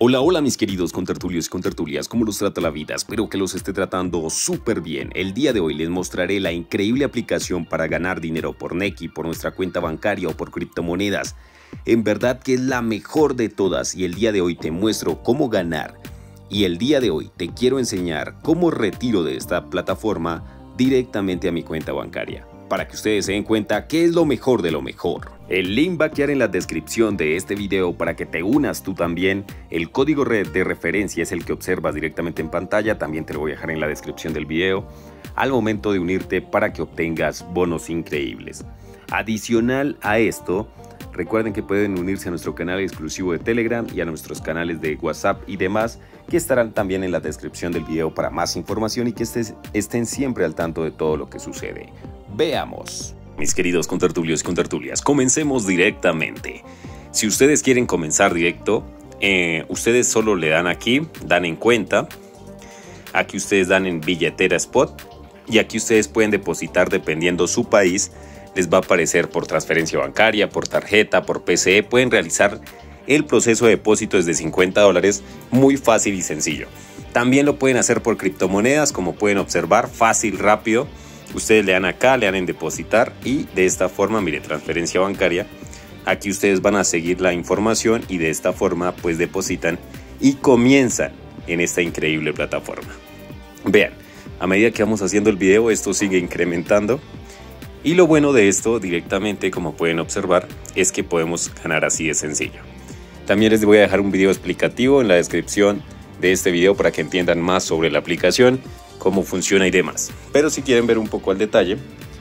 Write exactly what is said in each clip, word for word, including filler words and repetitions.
Hola, hola mis queridos contertulios y contertulias, ¿cómo los trata la vida? Espero que los esté tratando súper bien. El día de hoy les mostraré la increíble aplicación para ganar dinero por Nequi, por nuestra cuenta bancaria o por criptomonedas. En verdad que es la mejor de todas y el día de hoy te muestro cómo ganar. Y el día de hoy te quiero enseñar cómo retiro de esta plataforma directamente a mi cuenta bancaria, para que ustedes se den cuenta qué es lo mejor de lo mejor. El link va a quedar en la descripción de este video para que te unas tú también. El código red de referencia es el que observas directamente en pantalla, también te lo voy a dejar en la descripción del video al momento de unirte para que obtengas bonos increíbles. Adicional a esto, recuerden que pueden unirse a nuestro canal exclusivo de Telegram y a nuestros canales de WhatsApp y demás, que estarán también en la descripción del video para más información y que estés, estén siempre al tanto de todo lo que sucede. Veamos. Mis queridos contertulios y contertulias, comencemos directamente. Si ustedes quieren comenzar directo, eh, ustedes solo le dan aquí, dan en cuenta, aquí ustedes dan en billetera spot y aquí ustedes pueden depositar dependiendo su país. Les va a aparecer por transferencia bancaria, por tarjeta, por P C E. Pueden realizar el proceso de depósito desde cincuenta dólares, muy fácil y sencillo. También lo pueden hacer por criptomonedas, como pueden observar, fácil, rápido. Ustedes le dan acá, le dan en depositar y de esta forma, mire, transferencia bancaria. Aquí ustedes van a seguir la información y de esta forma pues depositan y comienzan en esta increíble plataforma. Vean, a medida que vamos haciendo el video, esto sigue incrementando. Y lo bueno de esto directamente, como pueden observar, es que podemos ganar así de sencillo. También les voy a dejar un video explicativo en la descripción de este video para que entiendan más sobre la aplicación, cómo funciona y demás. Pero si quieren ver un poco al detalle,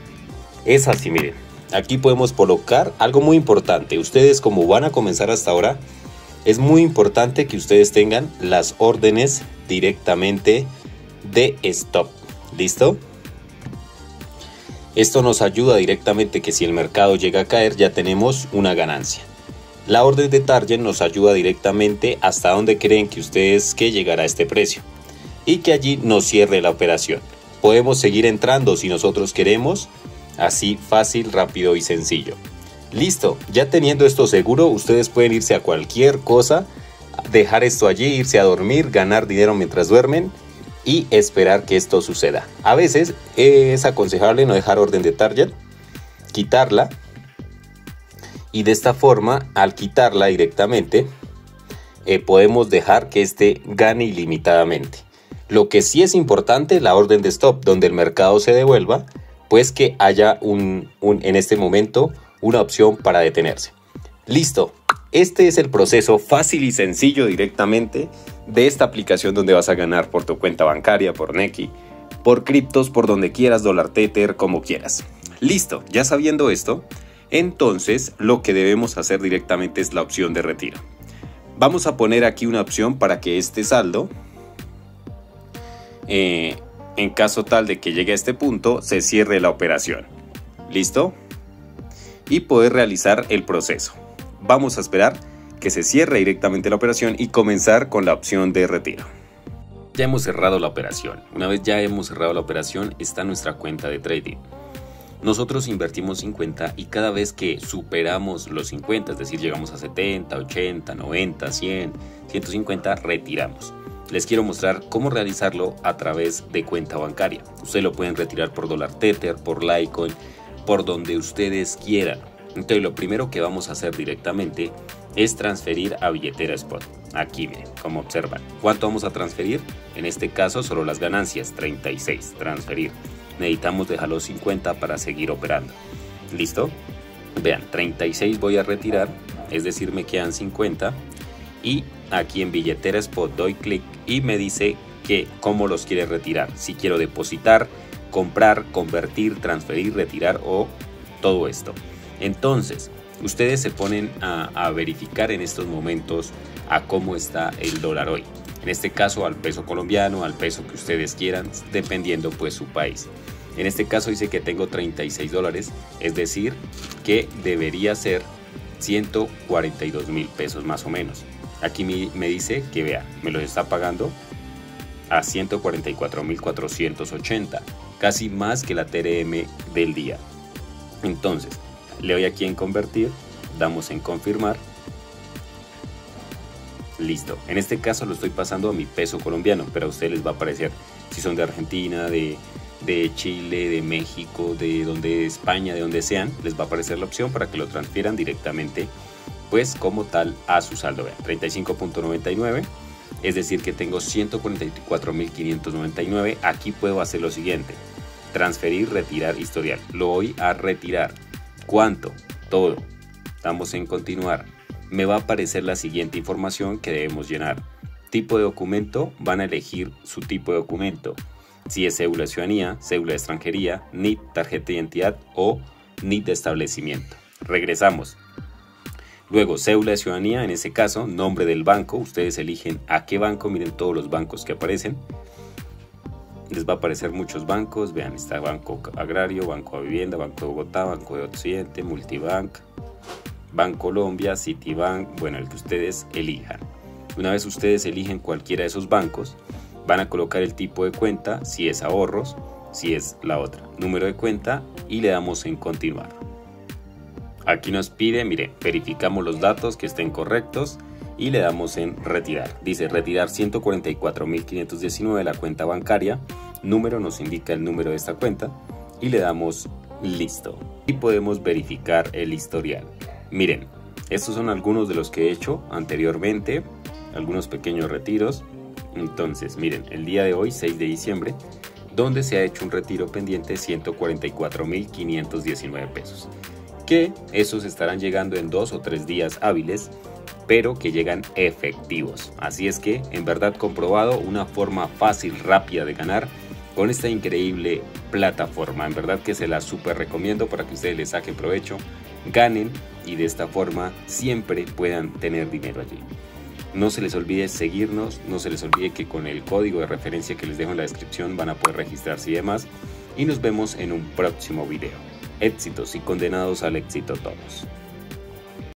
es así, miren. Aquí podemos colocar algo muy importante. Ustedes, como van a comenzar hasta ahora, es muy importante que ustedes tengan las órdenes directamente de stop. ¿Listo? Esto nos ayuda directamente que si el mercado llega a caer ya tenemos una ganancia. La orden de target nos ayuda directamente hasta donde creen que ustedes que llegará este precio y que allí nos cierre la operación. Podemos seguir entrando si nosotros queremos, así fácil, rápido y sencillo. Listo, ya teniendo esto seguro, ustedes pueden irse a cualquier cosa, dejar esto allí, irse a dormir, ganar dinero mientras duermen y esperar que esto suceda. A veces es aconsejable no dejar orden de target, quitarla y de esta forma, al quitarla directamente, eh, podemos dejar que este gane ilimitadamente. Lo que sí es importante, la orden de stop, donde el mercado se devuelva, pues que haya un, un, en este momento una opción para detenerse. Listo, este es el proceso fácil y sencillo directamente de esta aplicación donde vas a ganar por tu cuenta bancaria, por Nequi, por criptos, por donde quieras, dólar tether, como quieras. Listo, ya sabiendo esto, entonces lo que debemos hacer directamente es la opción de retiro. Vamos a poner aquí una opción para que este saldo, eh, en caso tal de que llegue a este punto, se cierre la operación. ¿Listo? Y poder realizar el proceso. Vamos a esperar que se cierre directamente la operación y comenzar con la opción de retiro. Ya hemos cerrado la operación. Una vez ya hemos cerrado la operación, está nuestra cuenta de trading. Nosotros invertimos cincuenta y cada vez que superamos los cincuenta, es decir, llegamos a setenta, ochenta, noventa, cien, ciento cincuenta, retiramos. Les quiero mostrar cómo realizarlo a través de cuenta bancaria. Ustedes lo pueden retirar por dólar tether, por Litecoin, por donde ustedes quieran. Entonces lo primero que vamos a hacer directamente es transferir a billetera spot. Aquí miren, como observan. ¿Cuánto vamos a transferir? En este caso solo las ganancias, treinta y seis, transferir. Necesitamos dejar los cincuenta para seguir operando. ¿Listo? Vean, treinta y seis voy a retirar, es decir, me quedan cincuenta. Y aquí en billetera spot doy clic y me dice que cómo los quiere retirar. Si quiero depositar, comprar, convertir, transferir, retirar o todo esto. Entonces, ustedes se ponen a, a verificar en estos momentos a cómo está el dólar hoy. En este caso al peso colombiano, al peso que ustedes quieran, dependiendo pues su país. En este caso dice que tengo treinta y seis dólares, es decir, que debería ser ciento cuarenta y dos mil pesos más o menos. Aquí me, me dice que vea, me los está pagando a ciento cuarenta y cuatro mil cuatrocientos ochenta, casi más que la T R M del día. Entonces, le doy aquí en convertir, damos en confirmar listo. En este caso lo estoy pasando a mi peso colombiano, pero a ustedes les va a aparecer si son de Argentina, de, de Chile, de México, de donde de España, de donde sean, les va a aparecer la opción para que lo transfieran directamente, pues como tal, a su saldo. Vean, treinta y cinco punto noventa y nueve, es decir que tengo ciento cuarenta y cuatro mil quinientos noventa y nueve. Aquí puedo hacer lo siguiente: transferir, retirar historial. Lo voy a retirar. ¿Cuánto? Todo. Damos en continuar. Me va a aparecer la siguiente información que debemos llenar. Tipo de documento, van a elegir su tipo de documento. Si es cédula de ciudadanía, cédula de extranjería, N I T, tarjeta de identidad o N I T de establecimiento. Regresamos. Luego, cédula de ciudadanía, en ese caso, nombre del banco. Ustedes eligen a qué banco, miren todos los bancos que aparecen. Les va a aparecer muchos bancos, vean, está Banco Agrario, Banco de Vivienda, Banco de Bogotá, Banco de Occidente, Multibank, Bancolombia, Citibank, bueno, el que ustedes elijan. Una vez ustedes eligen cualquiera de esos bancos, van a colocar el tipo de cuenta, si es ahorros, si es la otra, número de cuenta, y le damos en continuar. Aquí nos pide, miren, verificamos los datos que estén correctos y le damos en retirar. Dice retirar ciento cuarenta y cuatro mil quinientos diecinueve de la cuenta bancaria. Número nos indica el número de esta cuenta y le damos listo. Y podemos verificar el historial. Miren, estos son algunos de los que he hecho anteriormente, algunos pequeños retiros. Entonces, miren, el día de hoy, seis de diciembre, donde se ha hecho un retiro pendiente de ciento cuarenta y cuatro mil quinientos diecinueve pesos. Que esos estarán llegando en dos o tres días hábiles, pero que llegan efectivos. Así es que, en verdad comprobado, una forma fácil, rápida de ganar con esta increíble plataforma. En verdad que se la súper recomiendo para que ustedes les saquen provecho, ganen y de esta forma siempre puedan tener dinero allí. No se les olvide seguirnos, no se les olvide que con el código de referencia que les dejo en la descripción van a poder registrarse y demás. Y nos vemos en un próximo video. Éxitos y condenados al éxito todos.